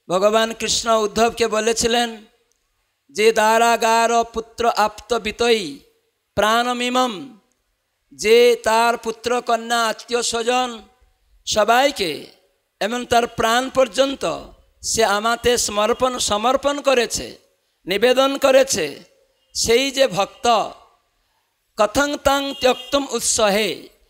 भगवान कृष्ण उद्धव के बोलेছিলেন যে দারাগার পুত্র আপ্ত বিতই প্রাণমিমম, যে তার পুত্র কন্যা আত্মীয় স্বজন সবাইকে এমন তার প্রাণ পর্যন্ত সে আমাতে সমর্পণ করেছে, নিবেদন করেছে, সেই যে ভক্ত কথং তাং ত্যক্তুম উৎসহে,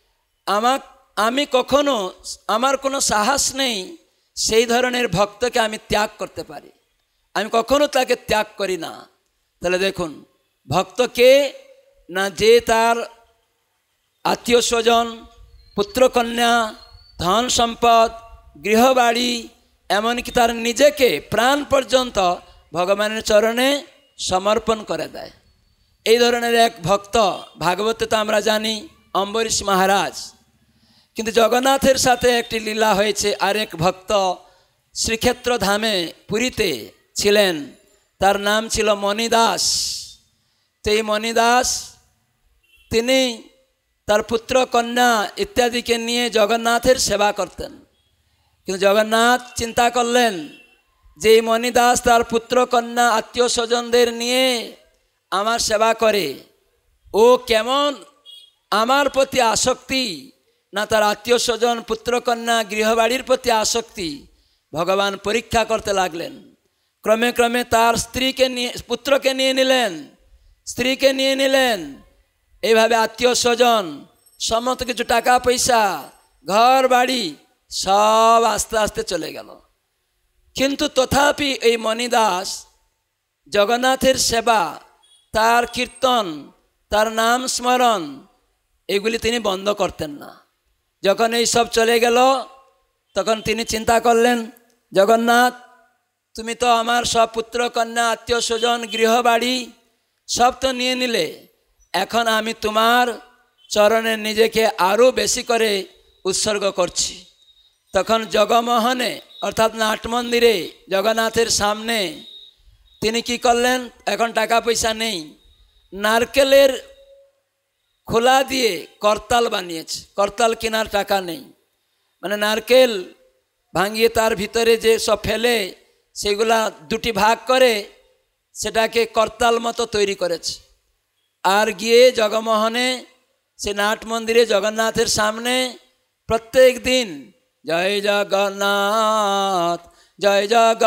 আমি কখনো আমার কোনো সাহস নেই সেই ধরনের ভক্তকে আমি ত্যাগ করতে পারি, আমি কখনো তাকে ত্যাগ করি না। তাহলে দেখুন ভক্ত কে না, যে তার আত্মীয় স্বজন, পুত্রকন্যা, ধন সম্পদ, গৃহবাড়ি, এমনকি তার নিজেকে প্রাণ পর্যন্ত ভগবানের চরণে সমর্পণ করে দেয়। এই ধরনের এক ভক্ত ভাগবতে তো আমরা জানি অম্বরীশ মহারাজ। কিন্তু জগন্নাথের সাথে একটি লীলা হয়েছে। আরেক ভক্ত শ্রীক্ষেত্র ধামে পুরীতে ছিলেন, তার নাম ছিল মণিদাস। তো এই মণিদাস তিনি তার পুত্র কন্যা ইত্যাদিকে নিয়ে জগন্নাথের সেবা করতেন। কিন্তু জগন্নাথ চিন্তা করলেন যে এই মণিদাস তার পুত্র কন্যা আত্মীয় স্বজনদের নিয়ে আমার সেবা করে, ও কেমন আমার প্রতি আসক্তি, না তার আত্মীয় স্বজন, পুত্রকন্যা, গৃহবাড়ির প্রতি আসক্তি। ভগবান পরীক্ষা করতে লাগলেন। ক্রমে ক্রমে তার স্ত্রীকে নিয়ে, পুত্রকে নিয়ে নিলেন, স্ত্রীকে নিয়ে নিলেন, এইভাবে আত্মীয় স্বজন, সমস্ত কিছু টাকা পয়সা, ঘর বাড়ি সব আস্তে আস্তে চলে গেল। কিন্তু তথাপি এই মণিদাস জগন্নাথের সেবা, তার কীর্তন, তার নাম স্মরণ, এগুলি তিনি বন্ধ করতেন না। যখন এই সব চলে গেল তখন তিনি চিন্তা করলেন, জগন্নাথ তুমি তো আমার সব পুত্র কন্যা, আত্মীয় স্বজন, গৃহবাড়ি সব তো নিয়ে নিলে, এখন আমি তোমার চরণে নিজেকে আরও বেশি করে উৎসর্গ করছি। তখন জগমোহনে অর্থাৎ নাট মন্দিরে জগন্নাথের সামনে তিনি কি করলেন, এখন টাকা পয়সা নেই, নারকেলের খোলা দিয়ে করতাল বানিয়েছে। করতাল কেনার টাকা নেই, মানে নারকেল ভাঙিয়ে তার ভিতরে যে সব ফেলে সেগুলা দুটি ভাগ করে সেটাকে করতাল মতো তৈরি করেছে। আর গিয়ে জগমোহনে সে নাট মন্দিরে জগন্নাথের সামনে প্রত্যেক দিন জয় জগন্নাথ, জয়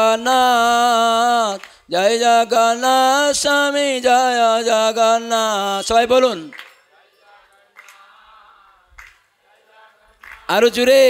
জগন্নাথ, জয় জগন্নাথ স্বামী, জয় জগন্নাথ, সবাই বলুন আরো জুড়ে,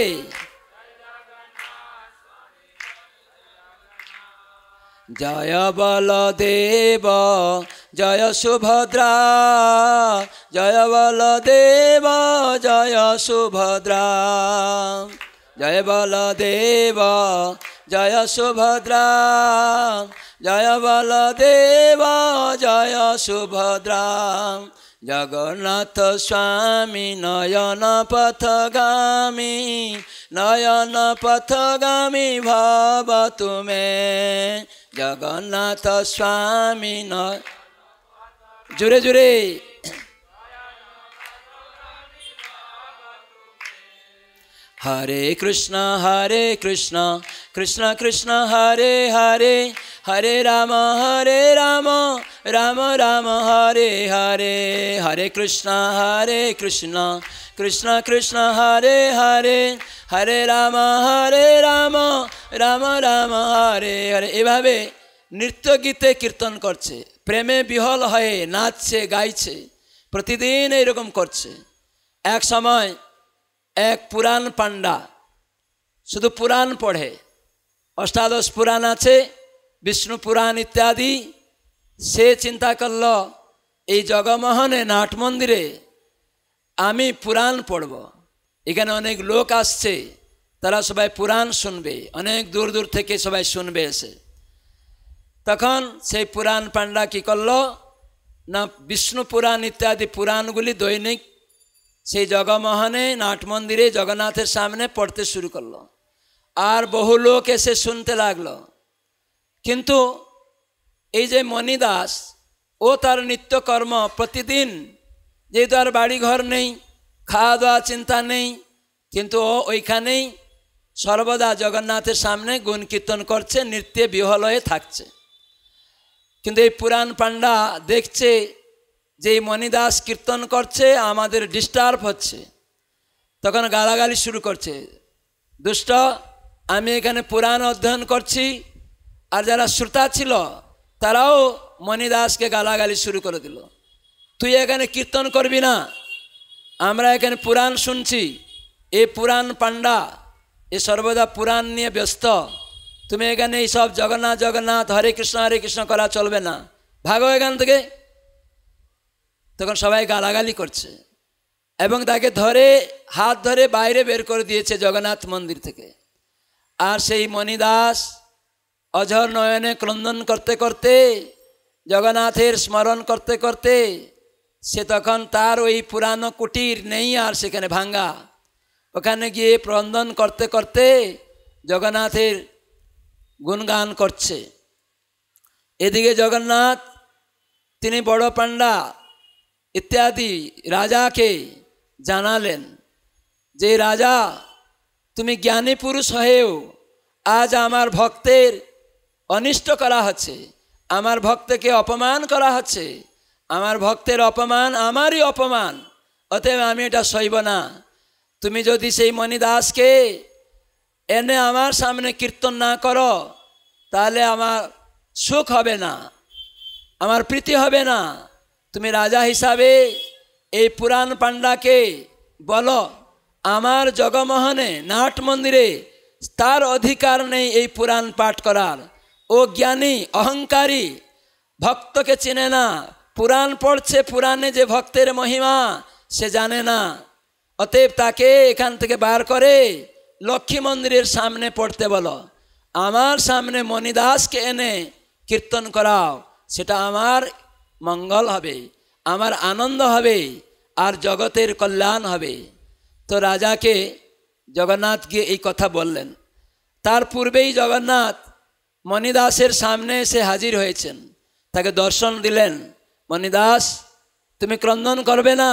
জয় বলদেব জয় সুভদ্রা, জয় বলদেব জয় সুভদ্রা, জয় বলদেব জয় সুভদ্রা, জয় বলদেব জয় সুভদ্রা। জগন্নাথ স্বামী নয়ন পথগামী, নয়ন পথগামী ভব তুমে, জগন্নাথ স্বামী জুড়ে জুড়ে, হরে কৃষ্ণ কৃষ্ণ কৃষ্ণ হরে হরে, হরে রাম রাম রাম হরে হরে, হরে কৃষ্ণ কৃষ্ণ কৃষ্ণ হরে হরে, হরে রাম রাম রাম হরে হরে। এভাবে নৃত্য গীতে কীর্তন করছে, প্রেমে বিহল হয়ে নাচছে গাইছে, প্রতিদিন এইরকম করছে। এক সময় এক পুরাণ পাণ্ডা শুধু পুরাণ পড়ে, অষ্টাদশ পুরাণ আছে, বিষ্ণু পুরাণ ইত্যাদি। সে চিন্তা করল এই জগমোহনে নাট মন্দিরে আমি পুরাণ পড়ব, এখানে অনেক লোক আসছে, তারা সবাই পুরাণ শুনবে, অনেক দূর দূর থেকে সবাই শুনবে এসে। তখন সেই পুরাণ পাণ্ডা কী করল না, বিষ্ণু পুরাণ ইত্যাদি পুরাণগুলি দৈনিক সেই জগমোহনে নাট মন্দিরে জগন্নাথের সামনে পড়তে শুরু করলো। আর বহু লোক এসে শুনতে লাগলো। কিন্তু এই যে মণিদাস, ও তার নিত্যকর্ম প্রতিদিন, যেহেতু আর বাড়িঘর নেই, খাওয়া দাওয়া চিন্তা নেই, কিন্তু ও ওইখানেই সর্বদা জগন্নাথের সামনে গুণ কীর্তন করছে, নৃত্যে বিহল হয়ে থাকছে। কিন্তু এই পুরাণ পাণ্ডা দেখছে যে এই মণিদাস কীর্তন করছে, আমাদের ডিস্টার্ব হচ্ছে, তখন গালাগালি শুরু করছে, দুষ্ট, আমি এখানে পুরাণ অধ্যয়ন করছি। আর যারা শ্রোতা ছিল তারাও মণিদাসকে গালাগালি শুরু করে দিল, তুই এখানে কীর্তন করবি না, আমরা এখানে পুরাণ শুনছি। এই পুরাণ পাণ্ডা এ সর্বদা পুরাণ নিয়ে ব্যস্ত, তুমি এখানে এই সব জগন্নাথ জগন্নাথ হরে কৃষ্ণ করা চলবে না, ভাগো এখান থেকে। তখন সবাই গালাগালি করছে এবং তাকে ধরে হাত ধরে বাইরে বের করে দিয়েছে জগন্নাথ মন্দির থেকে। আর সেই মণিদাস অঝর নয়নে ক্রন্দন করতে করতে, জগন্নাথের স্মরণ করতে করতে, সে তখন তার ওই পুরানো কুটির নেই আর সেখানে ভাঙ্গা, ওখানে গিয়ে ক্রন্দন করতে করতে জগন্নাথের গুণগান করছে। এদিকে জগন্নাথ তিনি বড় পাণ্ডা ইত্যাদি রাজাকে জানালেন যে রাজা, তুমি জ্ঞানী পুরুষ হয়েও আজ আমার ভক্তের অনিষ্ট করা হচ্ছে, আমার ভক্তকে অপমান করা হচ্ছে, আমার ভক্তের অপমান আমারই অপমান, অতএব আমি এটা সইব না। তুমি যদি সেই মণিদাসকে এনে আমার সামনে কীর্তন না করো তাহলে আমার সুখ হবে না, আমার প্রীতি হবে না। তুমি রাজা হিসাবে এই পুরাণ পাণ্ডাকে বলো, আমার জগমোহনে নাট মন্দিরে তার অধিকার নেই এই পুরাণ পাঠ করার। ও জ্ঞানী অহংকারী, ভক্তকে চেনে না, পুরাণ পড়ছে, পুরাণে যে ভক্তের মহিমা সে জানে না, অতএব তাকে এখান থেকে বার করে লক্ষ্মী মন্দিরের সামনে পড়তে বলো। আমার সামনে মণিদাসকে এনে কীর্তন করাও, সেটা আমার মঙ্গল হবে, আমার আনন্দ হবে, আর জগতের কল্যাণ হবে। তো রাজাকে জগন্নাথ গিয়ে এই কথা বললেন। তার পূর্বেই জগন্নাথ মণিদাসের সামনে এসে হাজির হয়েছেন, তাকে দর্শন দিলেন। মণিদাস, তুমি ক্রন্দন করবে না,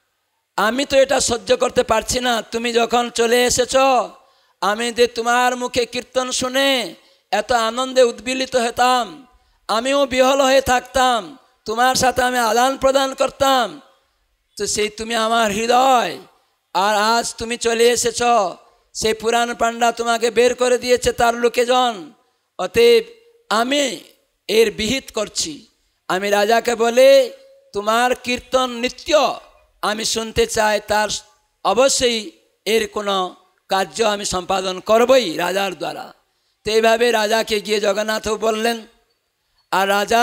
আমি তো এটা সহ্য করতে পারছি না। তুমি যখন চলে এসেছ, আমি যে তোমার মুখে কীর্তন শুনে এত আনন্দে উদ্বেলিত হতাম, আমিও বিহল হয়ে থাকতাম, তোমার সাথে আমি আদান প্রদান করতাম, তো সেই তুমি আমার হৃদয়, আর আজ তুমি চলে এসেছ, সেই পুরাণ পাণ্ডা তোমাকে বের করে দিয়েছে তার লোকেজন, অতএব আমি এর বিহিত করছি। আমি রাজাকে বলে তোমার কীর্তন নিত্য আমি শুনতে চাই, তার অবশ্যই এর কোনো কার্য আমি সম্পাদন করবই রাজার দ্বারা। তো এইভাবে রাজাকে গিয়ে জগন্নাথও বললেন। আর রাজা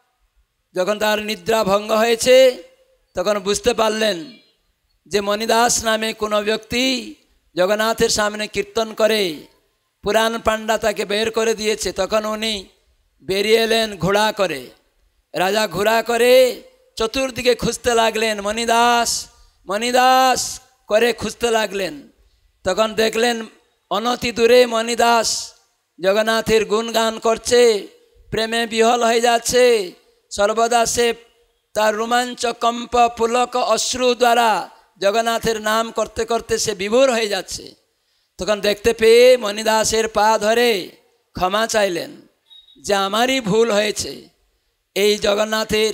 যখন তার নিদ্রা ভঙ্গ হয়েছে তখন বুঝতে পারলেন যে মণিদাস নামে কোনো ব্যক্তি জগন্নাথের সামনে কীর্তন করে, পুরাণ পাণ্ডা তাকে বের করে দিয়েছে। তখন উনি বেরিয়ে এলেন ঘোড়া করে। রাজা ঘোড়া করে চতুর্দিকে খুঁজতে লাগলেন, মণিদাস মণিদাস করে খুঁজতে লাগলেন। তখন দেখলেন অনতি দূরে মণিদাস জগন্নাথের গুণগান করছে, প্রেমে বিহল হয়ে যাচ্ছে, সর্বদা সে তার রোমাঞ্চ কম্প পুলক অশ্রু দ্বারা জগন্নাথের নাম করতে করতে সে বিভোর হয়ে যাচ্ছে। তখন দেখতে পেয়ে মণিদাসের পা ধরে ক্ষমা চাইলেন যে আমারই ভুল হয়েছে, এই জগন্নাথের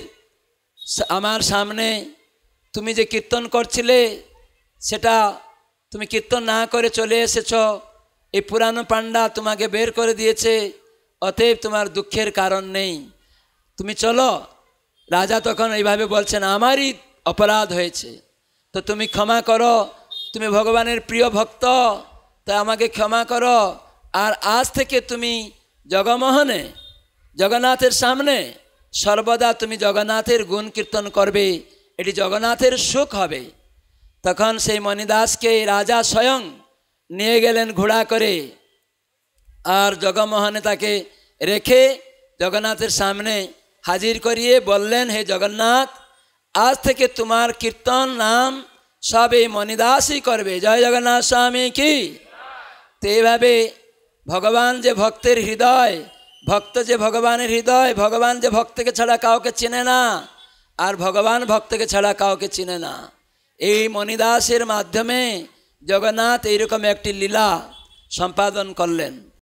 আমার সামনে তুমি যে কীর্তন করছিলে সেটা তুমি কীর্তন না করে চলে এসেছ, এই পুরানো পাণ্ডা তোমাকে বের করে দিয়েছে, অতএব তোমার দুঃখের কারণ নেই, তুমি চলো। রাজা তখন এইভাবে বলছেন, আমারই অপরাধ হয়েছে, তো তুমি ক্ষমা করো, তুমি ভগবানের প্রিয় ভক্ত, তাই আমাকে ক্ষমা করো। আর আজ থেকে তুমি জগমোহনে জগন্নাথের সামনে সর্বদা তুমি জগন্নাথের গুণ কীর্তন করবে, এটি জগন্নাথের সুখ হবে। তখন সেই মণিদাসকে রাজা স্বয়ং নিয়ে গেলেন ঘোড়া করে, আর জগমোহনে তাকে রেখে জগন্নাথের সামনে হাজির করিয়ে বললেন, হে জগন্নাথ, আজ থেকে তোমার কীর্তন নাম সব এই মণিদাসই করবে। জয় জগন্নাথ স্বামী কি। তো এইভাবে ভগবান যে ভক্তের হৃদয়, ভক্ত যে ভগবানের হৃদয়, ভগবান যে ভক্তকে ছাড়া কাউকে চেনে না, আর ভগবান ভক্তকে ছাড়া কাউকে চিনে না। এই মণিদাসের মাধ্যমে জগন্নাথ এইরকম একটি লীলা সম্পাদন করলেন।